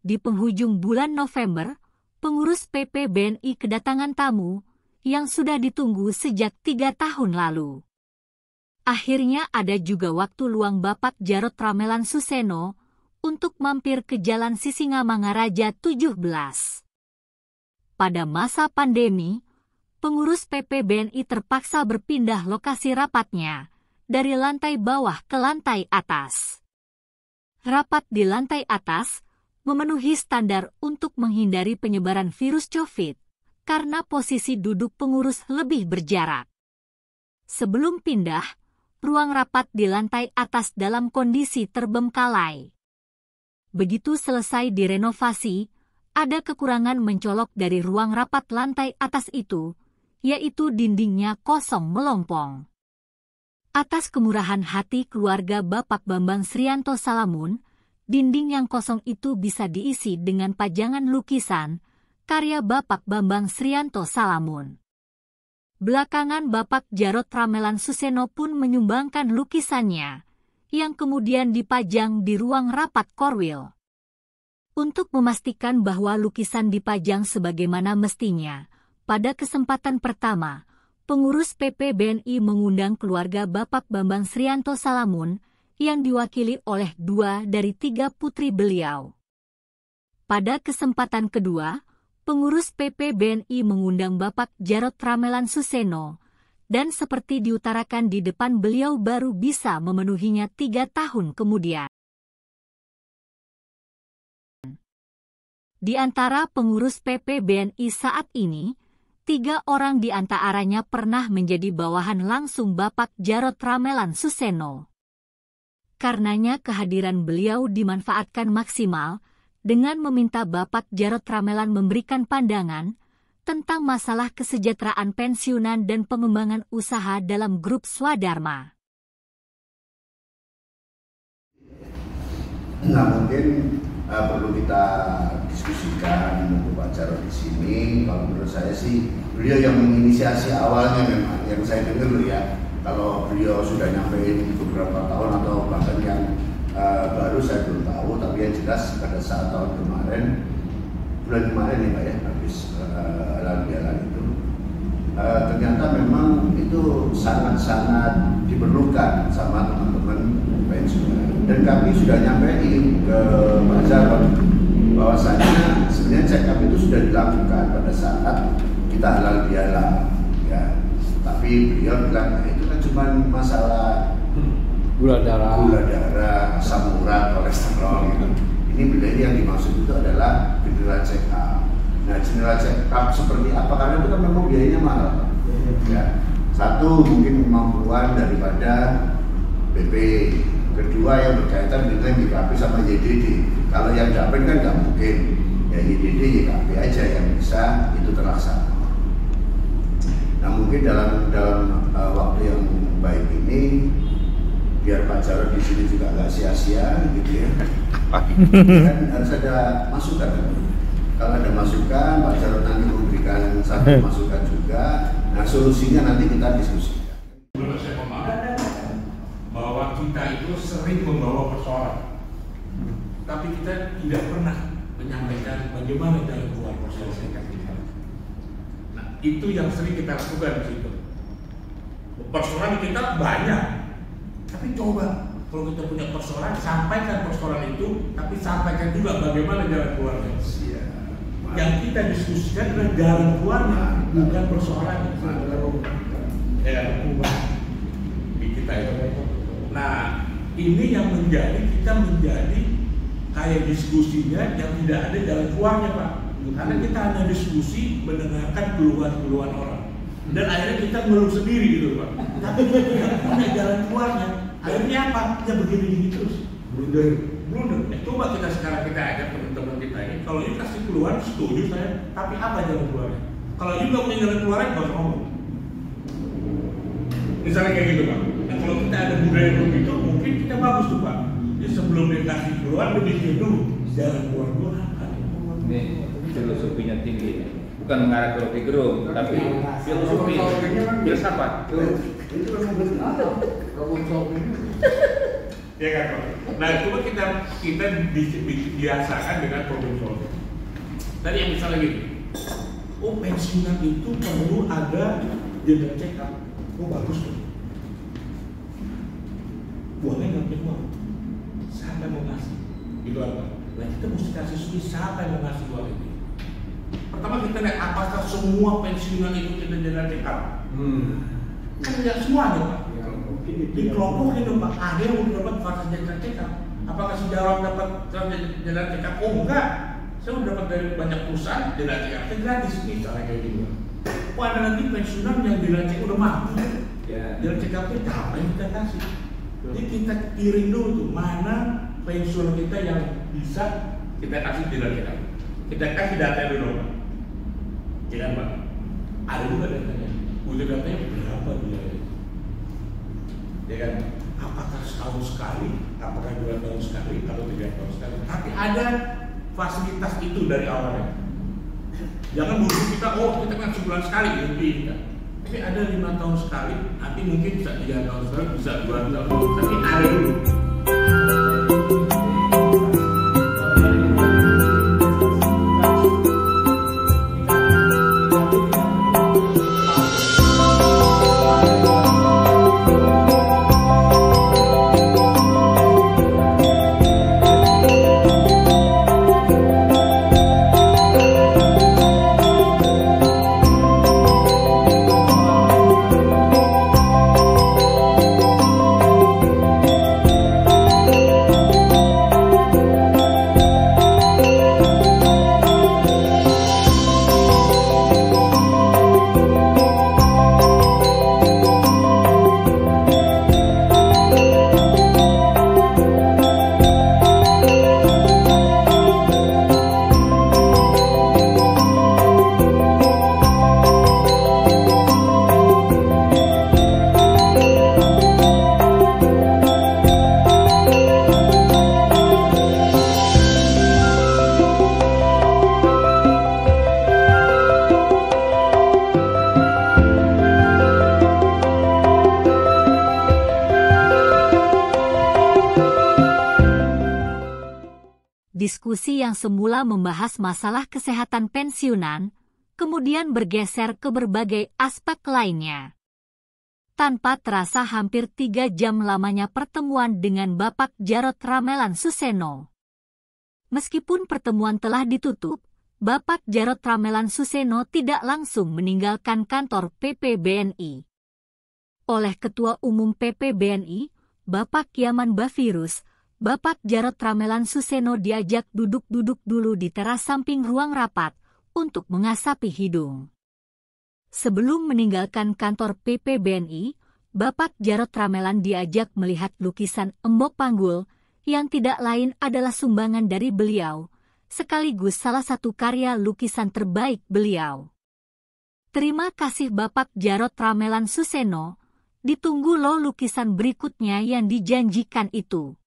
Di penghujung bulan November, pengurus PP BNI kedatangan tamu yang sudah ditunggu sejak 3 tahun lalu. Akhirnya ada juga waktu luang Bapak Djarot Ramelan Suseno untuk mampir ke Jalan Sisingamangaraja 17. Pada masa pandemi, pengurus PP BNI terpaksa berpindah lokasi rapatnya dari lantai bawah ke lantai atas. Rapat di lantai atas memenuhi standar untuk menghindari penyebaran virus COVID karena posisi duduk pengurus lebih berjarak. Sebelum pindah, ruang rapat di lantai atas dalam kondisi terbengkalai. Begitu selesai direnovasi, ada kekurangan mencolok dari ruang rapat lantai atas itu, yaitu dindingnya kosong melompong. Atas kemurahan hati keluarga Bapak Bambang Srianto Salamun, dinding yang kosong itu bisa diisi dengan pajangan lukisan karya Bapak Bambang Srianto Salamun. Belakangan Bapak Djarot Ramelan Suseno pun menyumbangkan lukisannya, yang kemudian dipajang di ruang rapat Korwil. Untuk memastikan bahwa lukisan dipajang sebagaimana mestinya, pada kesempatan pertama, pengurus PP BNI mengundang keluarga Bapak Bambang Srianto Salamun yang diwakili oleh 2 dari 3 putri beliau. Pada kesempatan kedua, pengurus PP BNI mengundang Bapak Djarot Ramelan Suseno, dan seperti diutarakan di depan beliau baru bisa memenuhinya 3 tahun kemudian. Di antara pengurus PP BNI saat ini, 3 orang di antaranya pernah menjadi bawahan langsung Bapak Djarot Ramelan Suseno. Karenanya kehadiran beliau dimanfaatkan maksimal dengan meminta Bapak Djarot Ramelan memberikan pandangan tentang masalah kesejahteraan pensiunan dan pengembangan usaha dalam grup Swadharma. Nah, mungkin perlu kita diskusikan dengan Pak Djarot di sini. Kalau menurut saya sih beliau yang menginisiasi awalnya memang, yang saya dengar ya. Kalau beliau sudah nyampein beberapa tahun atau bahkan yang baru saya belum tahu, tapi yang jelas pada saat tahun kemarin, bulan kemarin ya Pak ya, habis halal bihalal itu, ternyata memang itu sangat-sangat diperlukan sama teman-teman pensiunan. Dan kami sudah nyampein ke Pak Djarot bahwasanya sebenarnya check up itu sudah dilakukan pada saat kita halal bihalal ya. Tapi beliau bilang itu kan cuma masalah gula darah, asam urat, kolesterol gitu. Ini beliau yang dimaksud itu adalah general check up. Nah, general check up seperti apa? Karena itu kan memang biayanya mahal. Ya. Satu, mungkin kemampuan daripada BP. Kedua, yang berkaitan dengan YKP sama YDD. Kalau yang dapat kan nggak mungkin. Ya YDD, YKP aja yang bisa itu terlaksana. Nah, mungkin dalam waktu yang baik ini, biar Pak Djarot di sini juga nggak sia-sia, gitu ya. Kan harus ada masukan. Kalau ada masukan, Pak Djarot nanti memberikan satu masukan juga. Nah, solusinya nanti kita diskusikan. Saya memahami bahwa kita itu sering membawa persoalan, tapi kita tidak pernah menyampaikan bagaimana cara keluar persoalan kita. Nah, itu yang sering kita lakukan di situ. Persoalan kita banyak, tapi coba kalau kita punya persoalan, sampaikan persoalan itu, tapi sampaikan juga bagaimana jalan keluarnya. Yang kita diskusikan adalah jalan keluarnya, bukan persoalan. Ya, di kita itu. Nah, ini yang kita menjadi kayak diskusinya yang tidak ada jalan keluarnya, Pak. Karena kita hanya diskusi mendengarkan keluhan-keluhan orang. Dan akhirnya kita ngeluh sendiri gitu, Pak. Tapi kita tidak punya jalan keluarnya. Akhirnya apa? Ya begini-begini terus. Blunder. Coba sekarang kita ajak teman-teman kita ini. Kalau you kasih keluhan, setuju saya. Tapi apa jalan keluarnya? Kalau you nggak punya jalan keluarnya, nggak usah ngomong. Misalnya kayak gitu, Pak. Nah, kalau kita ada budaya begitu, mungkin kita bagus tuh, Pak. Jadi sebelum dia kasih keluar, dia mikir dulu jalan keluar gue apa? Ini filosofinya tinggi. Bukan mengarah ke Rocky Gerung, tapi filosofi filsafat. Itu memang betul. Ya kan Pak? Nah coba kita biasakan dengan problem solving. Tadi yang misalnya gini, oh pensiunan itu perlu ada general check up. Oh bagus tuh. Uangnya nggak punya uang. Siapa yang mau ngasih? Itu apa? Nah kita mesti kasih solusi siapa yang mau ngasih uang ini. Pertama kita lihat apakah semua pensiunan itu kita general check up. Kan nggak semuanya Pak. Dikelompokin dong Pak. Ada yang udah dapat fase general check up. Apakah si Jarod dapat general check up? Oh enggak. Saya udah dapat dari banyak perusahaan general check up gratis misalnya kayak gitu. Oh ada nanti pensiunan yang general check udah mampu. General check up itu apa yang kita kasih? Jadi kita kirim dulu tuh mana pensiun kita yang bisa kita kasih general check up. Kita kasih data dulu Pak. Jangan Pak. Ada juga datanya. Udah datanya berapa biaya? Ya kan? Apakah setahun sekali? Apakah 2 tahun sekali? Atau 3 tahun sekali? Tapi ada fasilitas itu dari awalnya. Jangan dulu kita kan sebulan sekali gitu. Tapi ada 5 tahun sekali. Nanti mungkin bisa 3 tahun sekali, bisa 2 tahun. Tapi ada dulu. Diskusi yang semula membahas masalah kesehatan pensiunan, kemudian bergeser ke berbagai aspek lainnya. Tanpa terasa hampir 3 jam lamanya pertemuan dengan Bapak Jarod Ramelan Suseno. Meskipun pertemuan telah ditutup, Bapak Jarod Ramelan Suseno tidak langsung meninggalkan kantor PPBNI. Oleh Ketua Umum PPBNI, Bapak Yaman Bafirus, Bapak Jarod Ramelan Suseno diajak duduk-duduk dulu di teras samping ruang rapat untuk mengasapi hidung. Sebelum meninggalkan kantor PPBNI, Bapak Jarod Ramelan diajak melihat lukisan Embok Panggul yang tidak lain adalah sumbangan dari beliau, sekaligus salah satu karya lukisan terbaik beliau. Terima kasih Bapak Jarod Ramelan Suseno, ditunggu loh lukisan berikutnya yang dijanjikan itu.